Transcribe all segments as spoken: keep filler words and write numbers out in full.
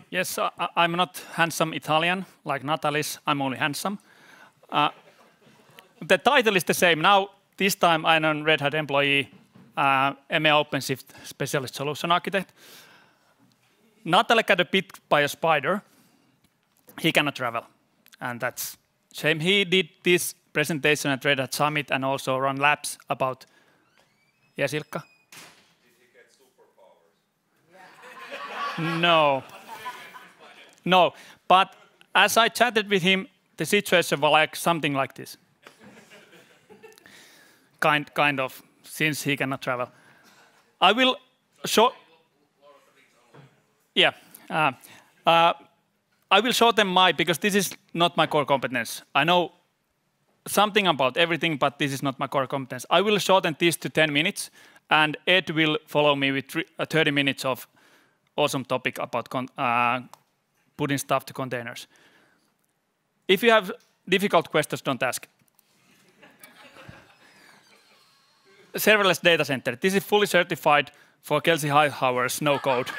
Yes, uh, I'm not handsome Italian like Natalis. I'm only handsome. Uh, the title is the same. Now, this time I'm a Red Hat employee, uh, M E A OpenShift Specialist Solution Architect. Natalie got bit by a spider. He cannot travel, and that's shame. He did this presentation at Red Hat Summit and also run labs about. Yes, Ilkka? Did he get superpowers? No. No, but as I chatted with him, the situation was like something like this. kind, kind of, since he cannot travel. I will show. Yeah. Uh, uh, I will show them my, because this is not my core competence. I know something about everything, but this is not my core competence. I will shorten this to ten minutes, and Ed will follow me with thirty minutes of awesome topic about con uh, putting stuff to containers. If you have difficult questions, don't ask. Serverless data center. This is fully certified for Kelsey Hightower's no code.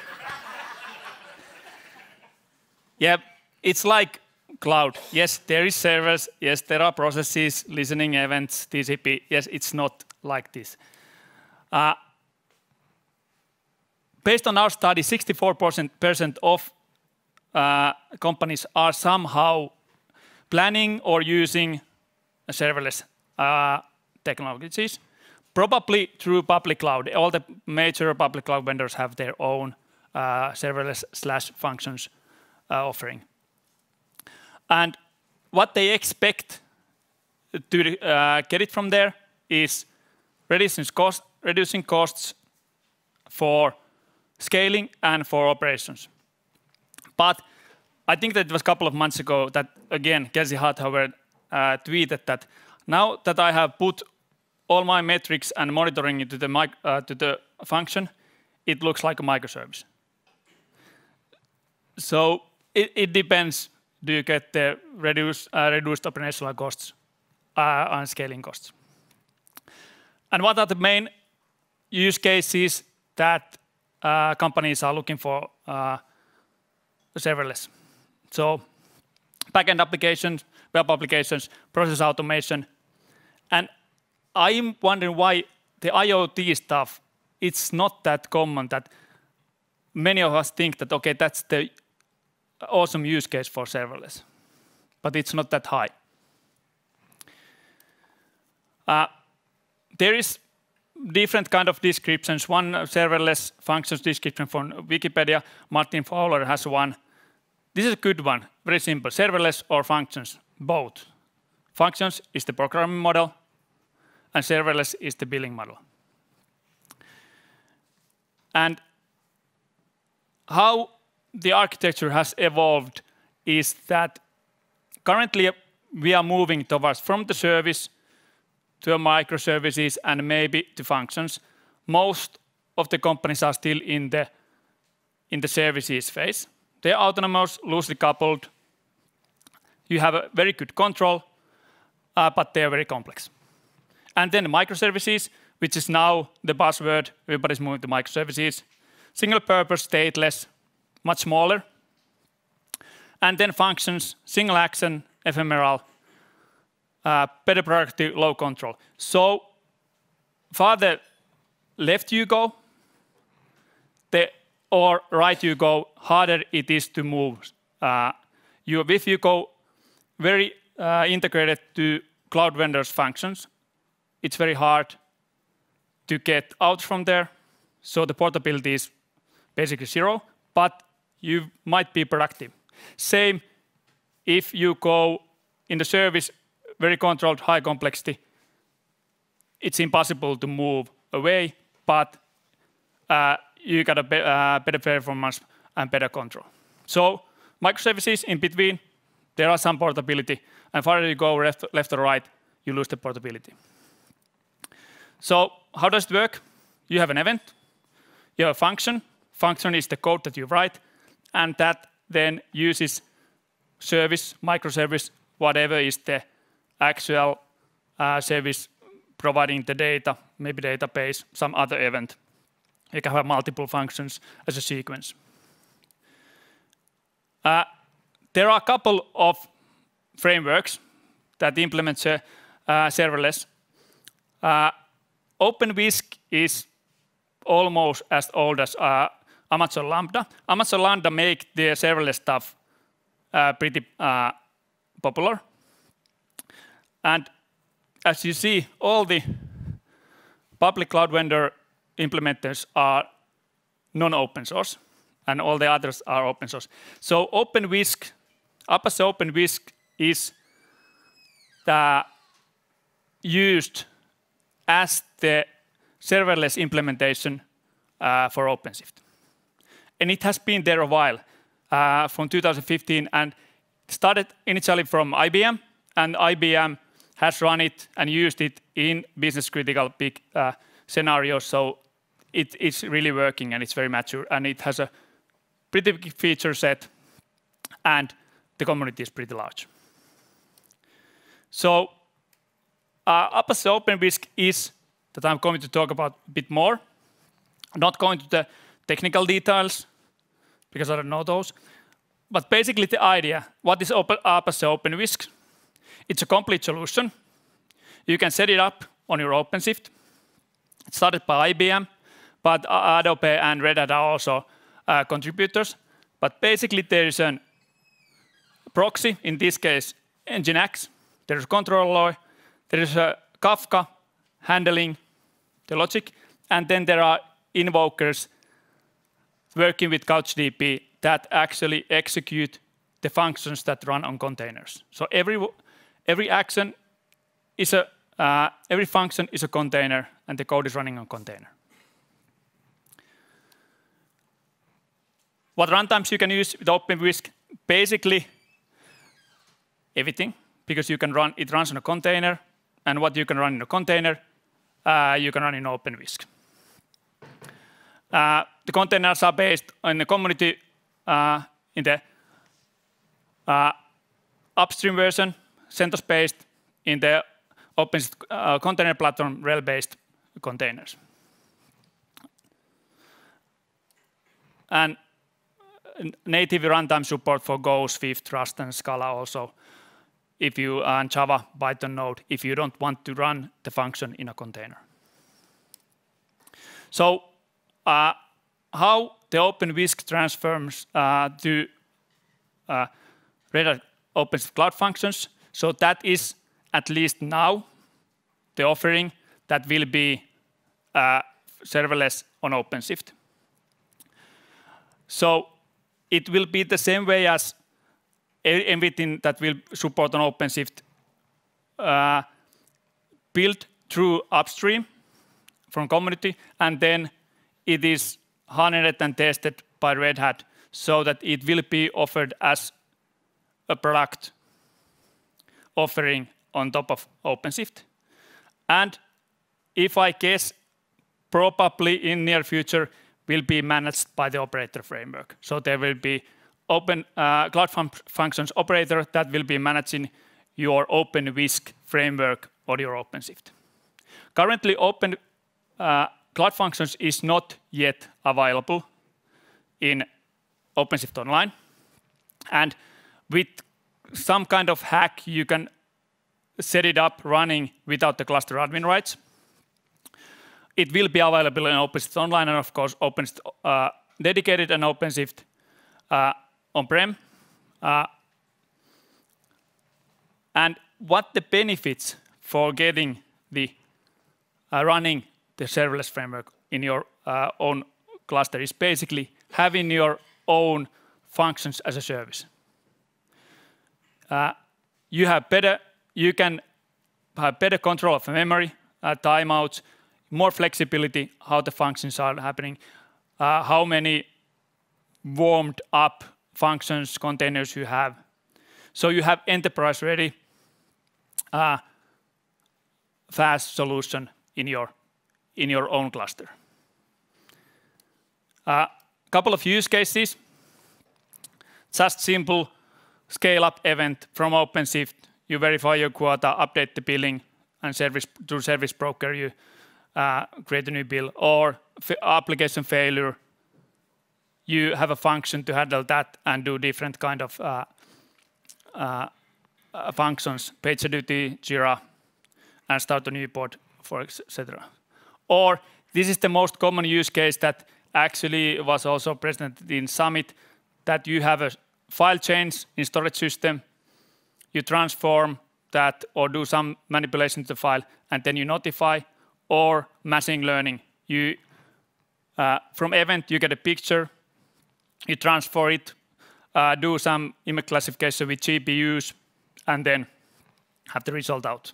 Yeah, it's like cloud. Yes, there is servers. Yes, there are processes, listening events, T C P. Yes, it's not like this. Uh, based on our study, sixty-four percent of uh, companies are somehow planning or using serverless uh, technologies, probably through public cloud. All the major public cloud vendors have their own uh, serverless slash functions uh, offering. And what they expect to uh, get it from there is reducing, cost, reducing costs for scaling and for operations. But I think that it was a couple of months ago that, again, Kelsey Hightower uh, tweeted that now that I have put all my metrics and monitoring into the, mic uh, to the function, it looks like a microservice. So it, it depends. Do you get the reduced, uh, reduced operational costs uh, and scaling costs? And what are the main use cases that uh, companies are looking for uh, serverless? So backend applications, web applications, process automation. And I'm wondering why the IoT stuff, it's not that common that many of us think that, okay, that's the awesome use case for serverless, but it's not that high. Uh, there is different kind of descriptions. One serverless functions description from Wikipedia. Martin Fowler has one. This is a good one, very simple. Serverless or functions, both. Functions is the programming model, and serverless is the billing model. And how the architecture has evolved is that currently we are moving towards from the service to a microservices and maybe to functions. Most of the companies are still in the, in the services phase. They're autonomous, loosely coupled. You have a very good control, uh, but they're very complex. And then microservices, which is now the buzzword. Everybody's moving to microservices. Single purpose, stateless, much smaller. And then functions, single action, ephemeral, uh, better productivity, low control. So farther left you go, the or right you go, harder it is to move. Uh, you, if you go very uh, integrated to cloud vendors' functions, it's very hard to get out from there. So the portability is basically zero, but you might be productive. Same if you go in the service, very controlled, high complexity, it's impossible to move away, but uh, you got a be uh, better performance and better control. So microservices in between, there are some portability, and farther you go left, left or right, you lose the portability. So how does it work? You have an event, you have a function. Function is the code that you write, and that then uses service, microservice, whatever is the actual uh, service providing the data, maybe database, some other event. You can have multiple functions as a sequence. Uh, there are a couple of frameworks that implement uh, serverless. Uh, OpenWhisk is almost as old as uh, Amazon Lambda. Amazon Lambda make the serverless stuff uh, pretty uh, popular. And as you see, all the public cloud vendor implementers are non-open source, and all the others are open source. So OpenWhisk, Apache OpenWhisk is the used as the serverless implementation uh, for OpenShift. And it has been there a while, uh, from two thousand fifteen, and started initially from I B M, and I B M has run it and used it in business critical big uh, scenarios. So it, it's really working, and it's very mature, and it has a pretty big feature set, and the community is pretty large. So uh, Apache OpenWhisk is that I'm going to talk about a bit more. I'm not going to the technical details because I don't know those. But basically the idea, what is Open, Apache OpenWhisk? It's a complete solution. You can set it up on your OpenShift. It started by I B M, but Adobe and Red Hat are also uh, contributors. But basically there is a proxy, in this case Nginx. There is a controller, there is a Kafka handling the logic, and then there are invokers working with CouchDB that actually execute the functions that run on containers. So every every action is a uh, every function is a container, and the code is running on container. What runtimes you can use with OpenWhisk? Basically everything, because you can run it runs on a container, and what you can run in a container, uh, you can run in OpenWhisk. Uh, the containers are based on the community uh, in the uh, upstream version, CentOS-based, in the open uh, container platform, RHEL-based containers. And native runtime support for Go, Swift, Rust, and Scala also, if you are in Java, Python, Node, if you don't want to run the function in a container. So uh, how the OpenWhisk transforms uh, to uh, Red Hat OpenShift Cloud Functions. So that is at least now the offering that will be uh, serverless on OpenShift. So it will be the same way as everything that will support on OpenShift uh, built through upstream from community, and then it is hardened and tested by Red Hat so that it will be offered as a product offering on top of OpenShift. And if I guess, probably in near future will be managed by the operator framework. So there will be open uh, cloud fun functions operator that will be managing your OpenWhisk framework or your OpenShift. Currently, Open uh, Cloud Functions is not yet available in OpenShift Online. And with some kind of hack, you can set it up running without the cluster admin rights. It will be available in OpenShift Online, and of course, OpenShift uh, dedicated and OpenShift uh, on-prem. Uh, and what the benefits for getting the uh, running the serverless framework in your uh, own cluster is basically having your own functions as a service. Uh, you have better, you can have better control of memory, uh, timeouts, more flexibility, how the functions are happening, uh, how many warmed up functions, containers you have. So you have enterprise ready, uh, fast solution in your, in your own cluster. A uh, couple of use cases. Just simple scale up event from OpenShift. You verify your quota, update the billing, and service through service broker you uh, create a new bill, or application failure. you have a function to handle that and do different kind of uh, uh, uh, functions, PagerDuty, Jira, and start a new pod, for et cetera. Or this is the most common use case that actually was also presented in Summit, that you have a file change in storage system, you transform that or do some manipulation to the file, and then you notify, or machine learning. You uh, from event you get a picture, you transfer it, uh, do some image classification with G P Us, and then have the result out.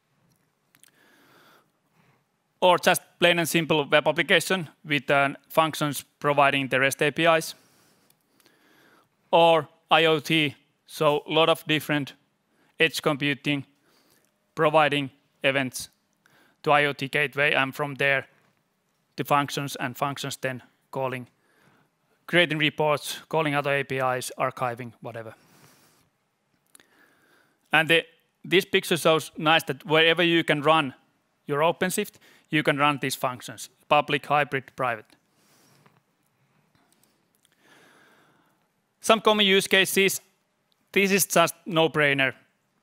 Or just plain and simple web application with uh, functions providing the REST A P Is. Or IoT, so a lot of different edge computing, providing events to IoT gateway, and from there the functions, and functions then calling, creating reports, calling other A P Is, archiving, whatever. And the, this picture shows nice that wherever you can run your OpenShift, you can run these functions, public, hybrid, private. Some common use cases, this is just no-brainer.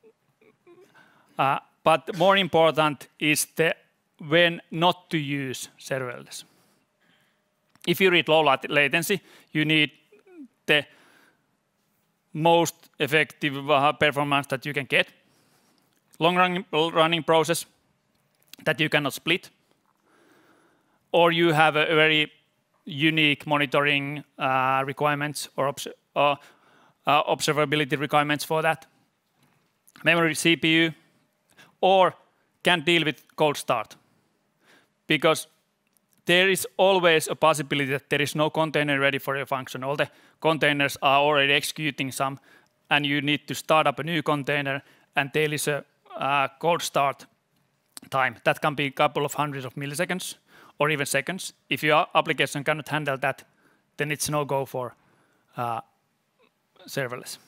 Uh, but more important is the when not to use serverless. If you read low latency, you need the most effective performance that you can get. Long running, running process that you cannot split. Or you have a very unique monitoring uh, requirements or obs uh, uh, observability requirements for that. Memory C P U, or can deal with cold start. Because there is always a possibility that there is no container ready for your function. All the containers are already executing some, and you need to start up a new container, and there is a uh, cold start time. That can be a couple of hundreds of milliseconds, or even seconds. If your application cannot handle that, then it's no go for uh, serverless.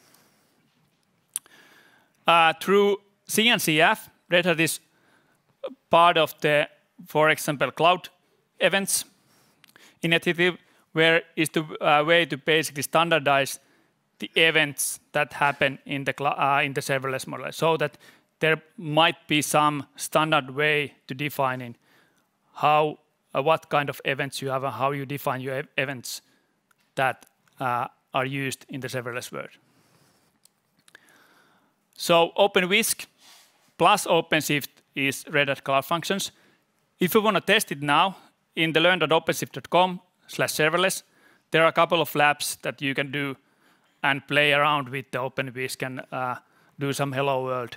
Uh, through C N C F, Red Hat is part of the, for example, cloud events initiative, where is the uh, way to basically standardize the events that happen in the uh, in the serverless model, so that there might be some standard way to defining how uh, what kind of events you have and how you define your e events that uh, are used in the serverless world. So OpenWhisk plus OpenShift is Red Hat Cloud Functions. If you want to test it now, in the learn dot openshift dot com slash serverless, there are a couple of labs that you can do and play around with the OpenWhisk and uh, do some hello world,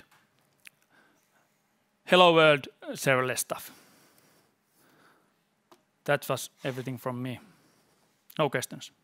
hello world serverless stuff. That was everything from me. No questions.